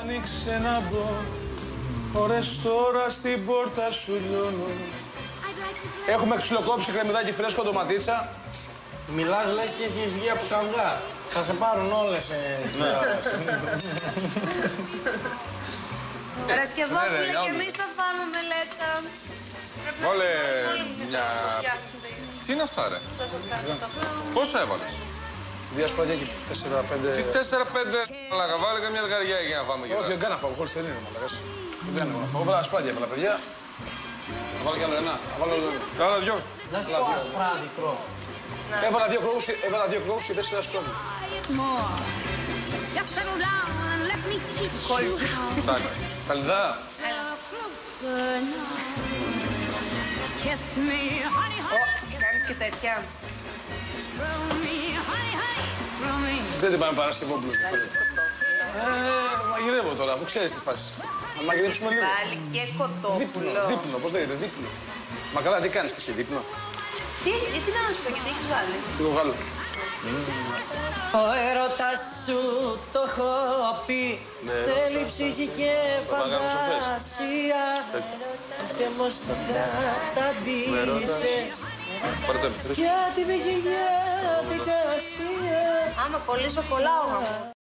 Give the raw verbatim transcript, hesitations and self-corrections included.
Άνοιξε να μπω, ώρες τώρα στην πόρτα σου λιώνω. Έχουμε ξυλοκόψει κρεμμυδάκι φρέσκο, ντοματίτσα. Μιλάς λες και έχεις βγει από καυγά. Θα σε πάρουν όλες. Παρασκευόπουλε και εμείς θα φάμε μελέτα. Βάλε μια... Τι είναι αυτά, ρε? Πόσα έβαλες? Δύο σπράτια και τέσσερα πέντε... Τι τέσσερα πέντε, μαλάκα, βάλε και μια αργαριά για να φάμε και Όχι, δεν κάνω να φάω, χωρίς δεν είναι, μαλάκας. Δεν κάνω να φάω, βάλα σπράτια, έβαλα, παιδιά. Θα βάλω κι άλλο ένα, θα βάλω άλλο ένα. Καλά, δυο. Να σου πω ασπράδι, κρό. Έβαλα δύο κρόους, έβαλα δύο κρόους και τέσσερα σπράτια. Τάκ. Καλυδά. Κάνεις και τέτοια. Δεν πάμε Παρασκευόπουλο. Ε, μαγειρεύω τώρα, αφού ξέρεις τη φάση. Να μαγειρέψουμε λίγο. Πάλι και κοτόπουλο. Δίπλο, δίπλο, πώς λέγεται, δίπλο. Μα καλά, τι κάνεις και εσύ, δίπλο. Τι, τι να σου πω, γιατί έχεις βάλει. Τι το βγάλω. Ο έρωτας σου το έχω πει. Θέλει ψυχή και φαντασία. Είσαι όμως το καταντήσες. Γιατί με διαδικασία. Άμα κολλήσω, κολλάω.